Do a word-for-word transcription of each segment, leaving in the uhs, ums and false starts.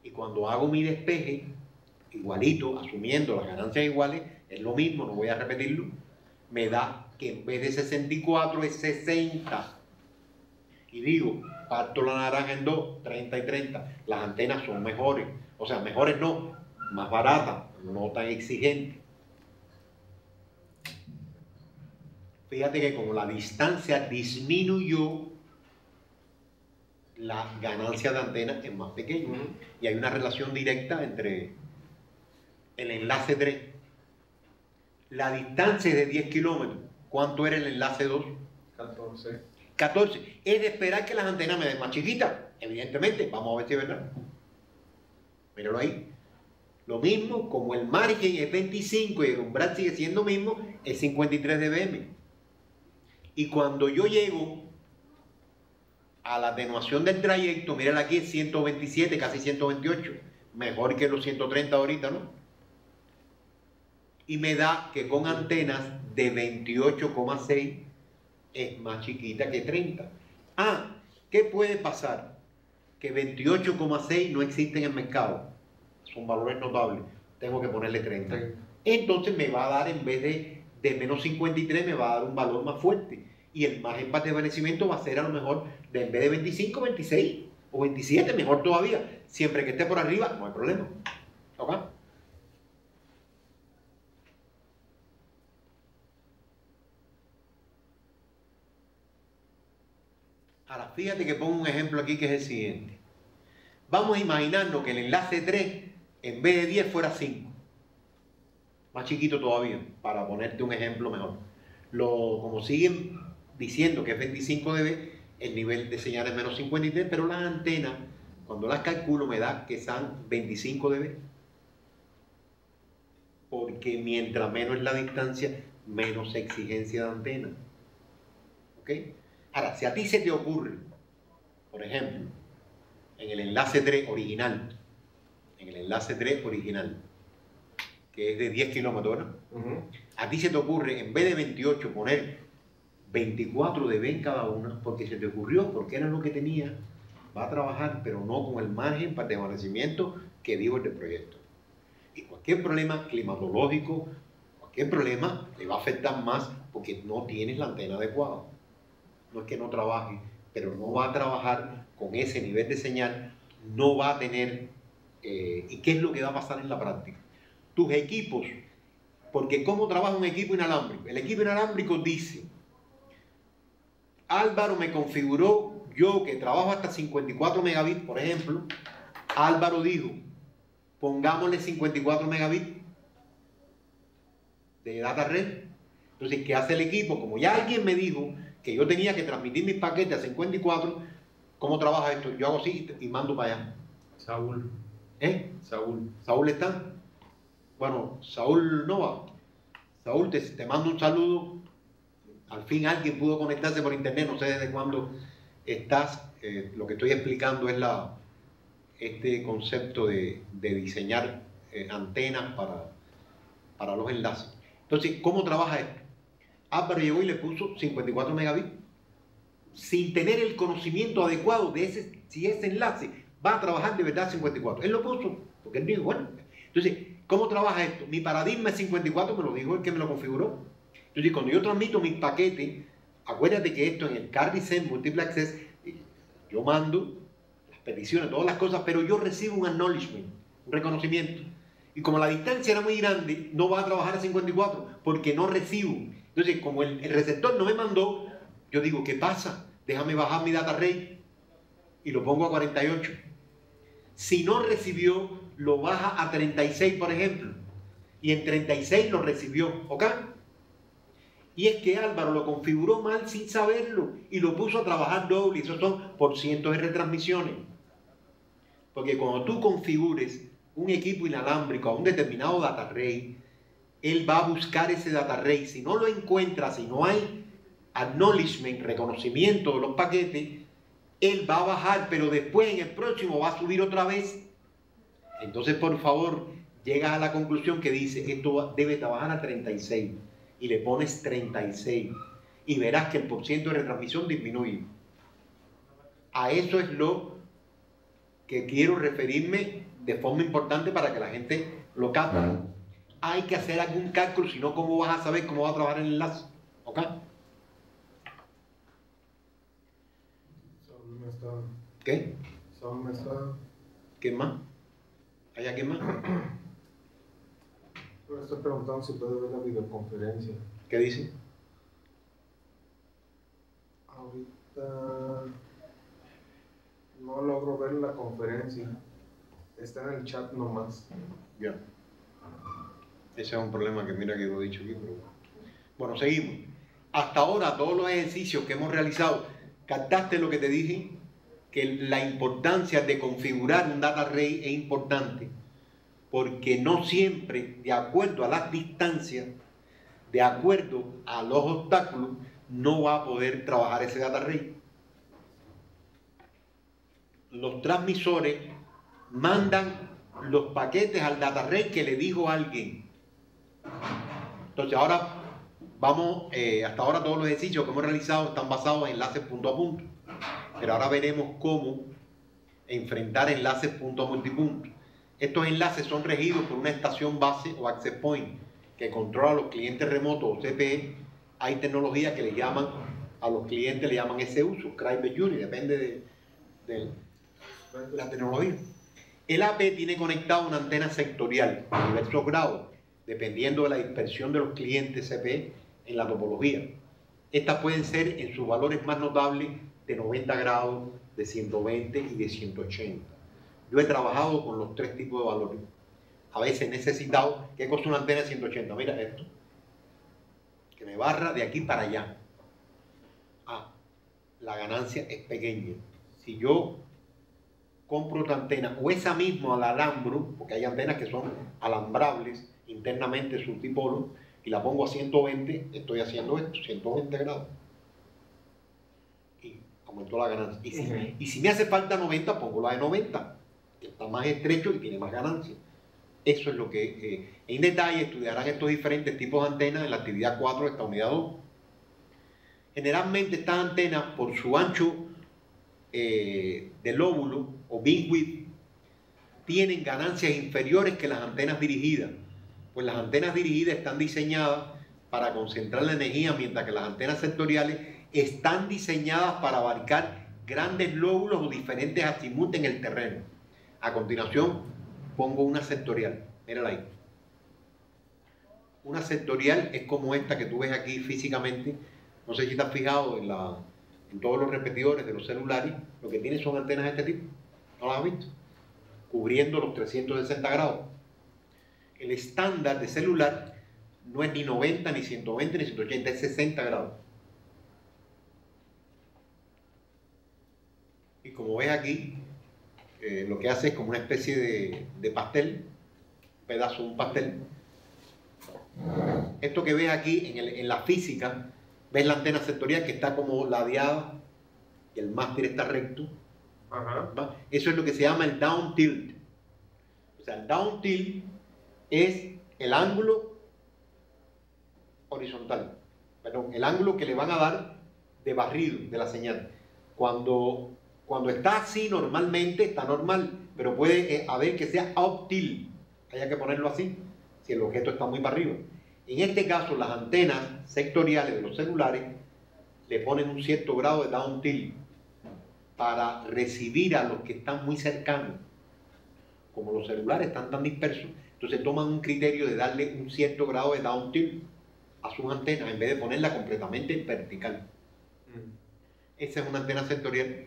Y cuando hago mi despeje, igualito, asumiendo las ganancias iguales, es lo mismo, no voy a repetirlo, me da que en vez de sesenta y cuatro es sesenta. Y digo, parto la naranja en dos, treinta y treinta. Las antenas son mejores. O sea, mejores no, más baratas, no tan exigentes. Fíjate que como la distancia disminuyó, la ganancia de antena es más pequeña. Uh-huh. Y hay una relación directa entre el enlace tres. La distancia es de diez kilómetros. ¿Cuánto era el enlace dos? catorce. catorce. Es de esperar que las antenas me den más chiquitas. Evidentemente, vamos a ver si es verdad. Míralo ahí. Lo mismo, como el margen es veinticinco y el umbral sigue siendo mismo, es cincuenta y tres dBm. Y cuando yo llego a la atenuación del trayecto, mírala aquí, es ciento veintisiete, casi ciento veintiocho. Mejor que los ciento treinta ahorita, ¿no? Y me da que con antenas de veintiocho coma seis es más chiquita que treinta. Ah, ¿qué puede pasar? Que veintiocho coma seis no existe en el mercado. Son valores notables. Tengo que ponerle treinta. Entonces me va a dar, en vez de, de menos cincuenta y tres, me va a dar un valor más fuerte. Y el margen para desvanecimiento va a ser a lo mejor, de, en vez de veinticinco, veintiséis o veintisiete, mejor todavía. Siempre que esté por arriba, no hay problema. ¿Ok? Ahora, fíjate que pongo un ejemplo aquí que es el siguiente. Vamos a imaginarnos que el enlace tres, en vez de diez, fuera cinco. Más chiquito todavía, para ponerte un ejemplo mejor. Lo, como siguen diciendo que es veinticinco dB, el nivel de señal es menos cincuenta y tres, pero las antenas, cuando las calculo, me da que son veinticinco dB. Porque mientras menos es la distancia, menos exigencia de antena. ¿Ok? Ahora, si a ti se te ocurre, por ejemplo, en el enlace tres original, en el enlace tres original, que es de diez kilómetros, ¿no? Uh-huh. A ti se te ocurre, en vez de veintiocho, poner veinticuatro dB en cada una, porque se te ocurrió, porque era lo que tenía, va a trabajar, pero no con el margen para desvanecimiento que dijo el del proyecto. Y cualquier problema climatológico, cualquier problema, le va a afectar más porque no tienes la antena adecuada. No es que no trabaje, pero no va a trabajar con ese nivel de señal, no va a tener... Eh, ¿Y qué es lo que va a pasar en la práctica? Tus equipos, porque ¿cómo trabaja un equipo inalámbrico? El equipo inalámbrico dice, Álvaro me configuró, yo que trabajo hasta cincuenta y cuatro megabits, por ejemplo, Álvaro dijo, pongámosle cincuenta y cuatro megabits de data red. Entonces, ¿qué hace el equipo? Como ya alguien me dijo que yo tenía que transmitir mis paquetes a cincuenta y cuatro, ¿cómo trabaja esto? Yo hago así y mando para allá. Saúl. ¿Eh? Saúl. ¿Saúl está? Bueno, Saúl no va. Saúl, te, te mando un saludo. Al fin alguien pudo conectarse por internet, no sé desde cuándo estás. Eh, lo que estoy explicando es la, este concepto de, de diseñar eh, antenas para, para los enlaces. Entonces, ¿cómo trabaja esto? Álvaro llegó y le puso cincuenta y cuatro megabits sin tener el conocimiento adecuado de ese, si ese enlace va a trabajar de verdad cincuenta y cuatro. Él lo puso, porque él dijo, bueno, entonces, ¿cómo trabaja esto? Mi paradigma es cincuenta y cuatro, me lo dijo el que me lo configuró. Entonces, cuando yo transmito mis paquetes, acuérdate que esto en el CardioSend Multiple Access, yo mando las peticiones, todas las cosas, pero yo recibo un acknowledgement, un reconocimiento. Y como la distancia era muy grande, no va a trabajar a cincuenta y cuatro, porque no recibo. Entonces, como el, el receptor no me mandó, yo digo, ¿qué pasa? Déjame bajar mi data rate y lo pongo a cuarenta y ocho. Si no recibió, lo baja a treinta y seis, por ejemplo. Y en treinta y seis lo recibió, ¿ok? Y es que Álvaro lo configuró mal sin saberlo y lo puso a trabajar doble. Y esos son por cientos de retransmisiones. Porque cuando tú configures un equipo inalámbrico a un determinado data rate, él va a buscar ese data rate. Si no lo encuentra, si no hay acknowledgement, reconocimiento de los paquetes, él va a bajar, pero después en el próximo va a subir otra vez. Entonces, por favor, llegas a la conclusión que dice, esto debe trabajar a treinta y seis, y le pones treinta y seis, y verás que el porcentaje de retransmisión disminuye. A eso es lo que quiero referirme de forma importante para que la gente lo capte. Hay que hacer algún cálculo, si no, ¿cómo vas a saber cómo va a trabajar el enlace? ¿Ok? Saúl me está. ¿Qué? Saúl me está. ¿Quién más? ¿Hay alguien más? Me estoy preguntando si puede ver la videoconferencia. ¿Qué dice? Ahorita no logro ver la conferencia. Está en el chat nomás. Ya. Ese es un problema que mira que lo he dicho aquí, pero bueno, seguimos. Hasta ahora, todos los ejercicios que hemos realizado, ¿captaste lo que te dije? Que la importancia de configurar un data array es importante, porque no siempre, de acuerdo a las distancias, de acuerdo a los obstáculos, no va a poder trabajar ese data array. Los transmisores mandan los paquetes al data array que le dijo alguien. Entonces ahora vamos, eh, hasta ahora todos los ejercicios que hemos realizado están basados en enlaces punto a punto, pero ahora veremos cómo enfrentar enlaces punto a multipunto. Estos enlaces son regidos por una estación base o access point que controla a los clientes remotos o C P E. Hay tecnologías que le llaman, a los clientes le llaman S U, Subscriber Unit, depende de, de la tecnología. El A P tiene conectado una antena sectorial a diversos grados, dependiendo de la dispersión de los clientes C P E en la topología. Estas pueden ser en sus valores más notables de noventa grados, de ciento veinte y de ciento ochenta. Yo he trabajado con los tres tipos de valores. A veces he necesitado, ¿qué cosa una antena de ciento ochenta? Mira esto, que me barra de aquí para allá. Ah, la ganancia es pequeña. Si yo compro otra antena o esa misma la alambro, porque hay antenas que son alambrables internamente subdipolo, y la pongo a ciento veinte, estoy haciendo esto, ciento veinte grados. Y aumentó la ganancia. Y si, uh-huh. y si me hace falta noventa, pongo la de noventa, que está más estrecho y tiene más ganancia. Eso es lo que eh, en detalle estudiarán estos diferentes tipos de antenas en la actividad cuatro de esta unidad dos. Generalmente estas antenas, por su ancho eh, de lóbulo o beamwidth, tienen ganancias inferiores que las antenas dirigidas, pues las antenas dirigidas están diseñadas para concentrar la energía, mientras que las antenas sectoriales están diseñadas para abarcar grandes lóbulos o diferentes azimuts en el terreno. A continuación pongo una sectorial, mírala ahí. Una sectorial es como esta que tú ves aquí físicamente. No sé si te has fijado en, la, en todos los repetidores de los celulares, lo que tienen son antenas de este tipo. ¿No las has visto? Cubriendo los trescientos sesenta grados. El estándar de celular no es ni noventa, ni ciento veinte, ni ciento ochenta, es sesenta grados. Y como ves aquí, eh, lo que hace es como una especie de, de pastel, un pedazo de un pastel. Esto que ves aquí en, el, en la física, ves la antena sectorial que está como ladeada y el mástil está recto. Ajá. Eso es lo que se llama el down tilt. O sea, el down tilt es el ángulo horizontal, perdón, el ángulo que le van a dar de barrido de la señal. Cuando, cuando está así normalmente está normal, pero puede haber que sea up tilt, haya que ponerlo así, si el objeto está muy para arriba. En este caso, las antenas sectoriales de los celulares le ponen un cierto grado de down tilt para recibir a los que están muy cercanos. Como los celulares están tan dispersos, entonces toman un criterio de darle un cierto grado de down tilt a sus antenas en vez de ponerla completamente vertical. Mm. Esa es una antena sectorial.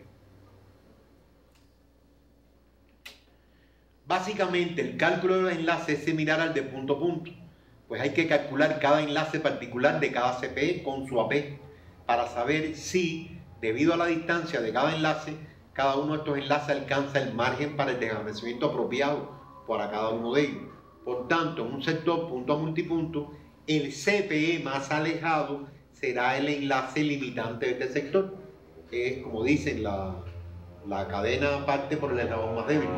Básicamente el cálculo de los enlaces es similar al de punto a punto, pues hay que calcular cada enlace particular de cada C P E con su A P para saber si, debido a la distancia de cada enlace, cada uno de estos enlaces alcanza el margen para el desvanecimiento apropiado para cada uno de ellos. Por tanto, en un sector punto a multipunto, el C P E más alejado será el enlace limitante de este sector. Es, como dicen, la, la cadena parte por el eslabón más débil.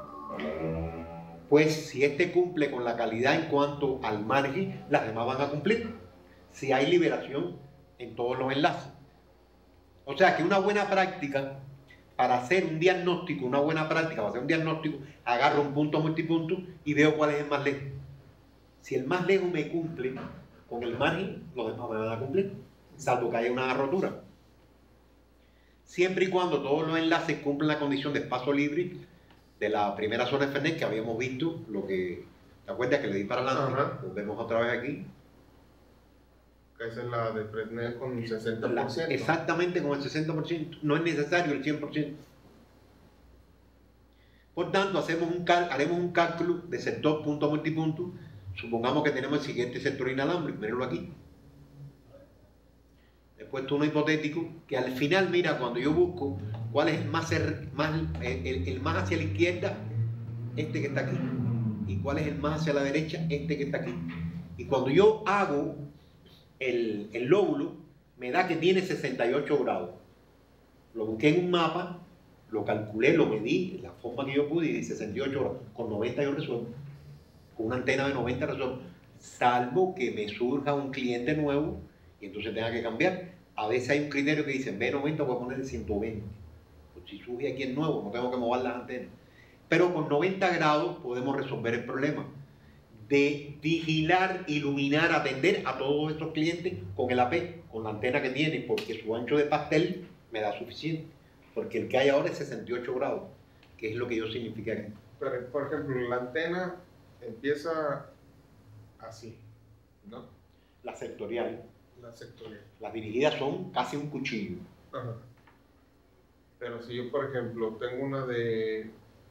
Pues si este cumple con la calidad en cuanto al margen, las demás van a cumplir. Si hay liberación en todos los enlaces. O sea que una buena práctica para hacer un diagnóstico, una buena práctica, para hacer un diagnóstico, agarro un punto multipunto y veo cuál es el más lejos. Si el más lejos me cumple con el margen, los demás me van a cumplir, salvo que haya una rotura. Siempre y cuando todos los enlaces cumplan la condición de espacio libre de la primera zona de Fernet que habíamos visto, lo que, ¿te acuerdas que le di para adelante? Lo vemos otra vez aquí. Esa es la de Fresnel con un sesenta por ciento. La, exactamente con el sesenta por ciento. No es necesario el cien por ciento. Por tanto, hacemos un cal, haremos un cálculo de sector punto multipunto. Supongamos que tenemos el siguiente sector inalámbrico. Mírenlo aquí. He puesto uno hipotético que al final, mira, cuando yo busco cuál es el más, más, el, el más hacia la izquierda, este que está aquí. Y cuál es el más hacia la derecha, este que está aquí. Y cuando yo hago El, el lóbulo, me da que tiene sesenta y ocho grados. Lo busqué en un mapa, lo calculé, lo medí, la forma que yo pude, y di sesenta y ocho grados. Con noventa yo resuelvo. Con una antena de noventa resuelvo. Salvo que me surja un cliente nuevo y entonces tenga que cambiar. A veces hay un criterio que dice, en vez de noventa voy a poner ciento veinte. Pues si surge aquí el nuevo, no tengo que mover las antenas. Pero con noventa grados podemos resolver el problema de vigilar, iluminar, atender a todos estos clientes con el A P, con la antena que tiene, porque su ancho de pastel me da suficiente. Porque el que hay ahora es sesenta y ocho grados, que es lo que yo significa aquí. Pero, por ejemplo, la antena empieza así, ¿no? La sectorial. La sectorial. Las dirigidas son casi un cuchillo. Ajá. Pero si yo, por ejemplo, tengo una de...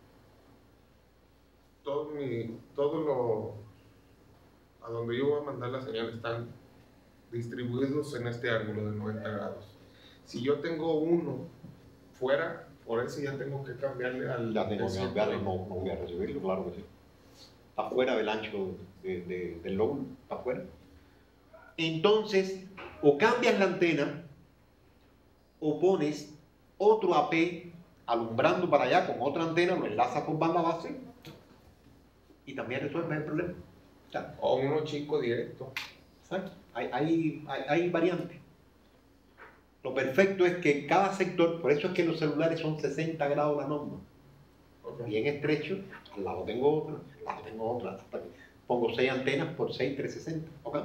Todo, mi, todo lo... a donde yo voy a mandar la señal están distribuidos en este ángulo de noventa grados. Si yo tengo uno fuera, por eso ya tengo que cambiarle al... Ya tengo que cambiarle, no, no voy a recibirlo, claro que sí. Está fuera del ancho de, de, del lóbulo, está fuera. Entonces, o cambias la antena, o pones otro A P alumbrando para allá con otra antena, lo enlazas por banda base, y también resuelves el problema. O uno chico directo. Exacto. Hay, hay, hay, hay variantes. Lo perfecto es que cada sector, por eso es que los celulares son sesenta grados la norma. Okay. Bien estrecho, al lado tengo otro, al lado tengo otra. Hasta que pongo seis antenas por seis, trescientos sesenta. ¿Okay?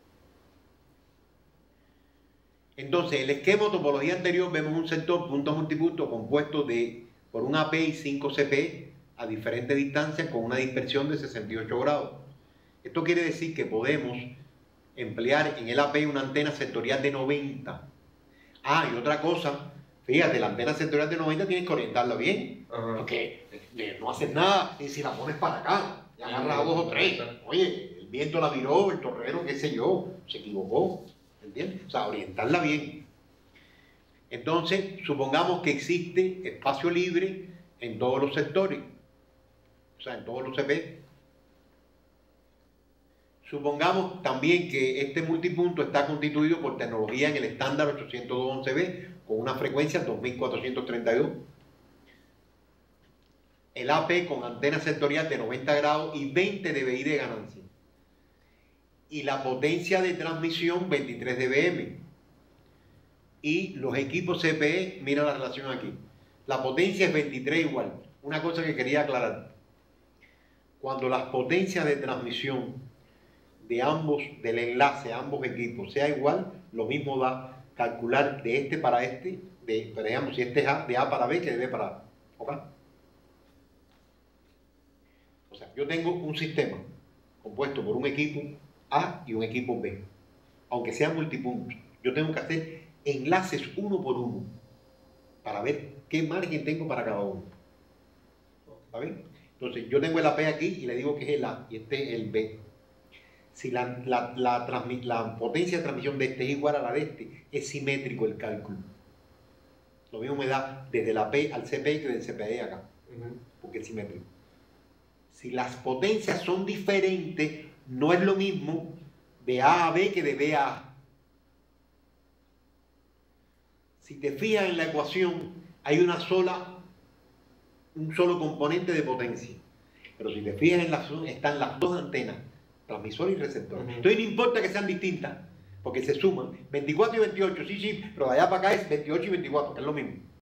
Entonces, el esquema o topología anterior vemos un sector punto a multipunto compuesto de por un A P y cinco C P a diferentes distancias con una dispersión de sesenta y ocho grados. Esto quiere decir que podemos emplear en el A P una antena sectorial de noventa. Ah, y otra cosa, fíjate, la antena sectorial de noventa tienes que orientarla bien. Uh-huh. Porque no haces nada y si la pones para acá, ya agarras a dos o tres. Oye, el viento la viró, el torrero, qué sé yo, se equivocó. ¿Entiendes? O sea, orientarla bien. Entonces, supongamos que existe espacio libre en todos los sectores. O sea, en todos los C P. Supongamos también que este multipunto está constituido por tecnología en el estándar ochocientos once B con una frecuencia dos mil cuatrocientos treinta y dos. El A P con antena sectorial de noventa grados y veinte dBi de ganancia. Y la potencia de transmisión veintitrés decibelios. Y los equipos C P E, mira la relación aquí. La potencia es veintitrés igual. Una cosa que quería aclarar. Cuando las potencias de transmisión de ambos, del enlace a ambos equipos sea igual, lo mismo da calcular de este para este, de, digamos, si este es A, de A para B que de B para A. ¿Ok? O sea, yo tengo un sistema compuesto por un equipo A y un equipo B, aunque sean multipuntos. Yo tengo que hacer enlaces uno por uno para ver qué margen tengo para cada uno. ¿Está bien? Entonces, yo tengo el A P aquí y le digo que es el A y este es el B. Si la, la, la, la potencia de transmisión de este es igual a la de este, es simétrico el cálculo. Lo mismo me da desde la P al C P I que del C P I acá, porque es simétrico. Si las potencias son diferentes, no es lo mismo de A a B que de B a A. Si te fijas en la ecuación, hay una sola, un solo componente de potencia. Pero si te fijas en la ecuación, están las dos antenas, transmisor y receptor. Uh-huh. Entonces no importa que sean distintas, porque se suman veinticuatro y veintiocho, sí, sí, pero de allá para acá es veintiocho y veinticuatro, que es lo mismo.